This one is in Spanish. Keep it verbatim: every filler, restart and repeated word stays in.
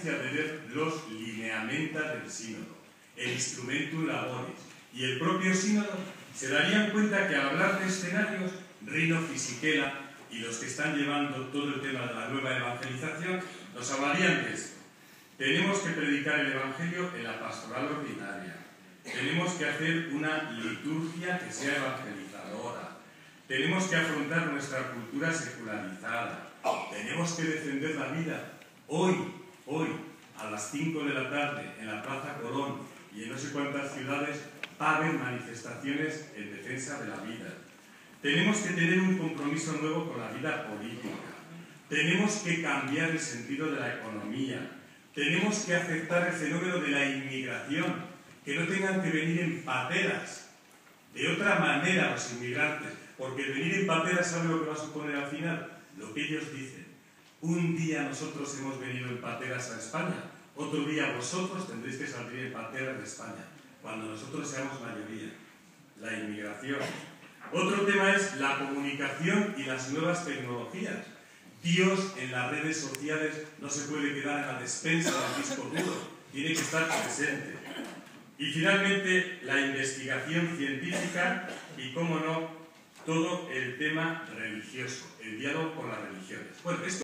esencia de ver los lineamenta del sínodo, el instrumentum laboris y el propio sínodo, se darían cuenta que al hablar de escenarios, Rino Fisichella y los que están llevando todo el tema de la nueva evangelización nos hablarían de esto. Tenemos que predicar el Evangelio en la pastoral ordinaria. Tenemos que hacer una liturgia que sea evangelizadora. Tenemos que afrontar nuestra cultura secularizada. Tenemos que defender la vida. Hoy, hoy, a las cinco de la tarde, en la Plaza Colón y en no sé cuántas ciudades, va a haber manifestaciones en defensa de la vida. Tenemos que tener un compromiso nuevo con la vida política. Tenemos que cambiar el sentido de la economía. Tenemos que aceptar el fenómeno de la inmigración, que no tengan que venir en pateras. De otra manera los inmigrantes, porque venir en pateras, ¿saben lo que va a suponer al final? Lo que ellos dicen. Un día nosotros hemos venido en pateras a España, otro día vosotros tendréis que salir en pateras de España, cuando nosotros seamos mayoría. La inmigración. Otro tema es la comunicación y las nuevas tecnologías. Dios en las redes sociales no se puede quedar en la despensa del disco duro, tiene que estar presente. Y finalmente, la investigación científica y, cómo no, todo el tema religioso, el diálogo con las religiones. Bueno, esto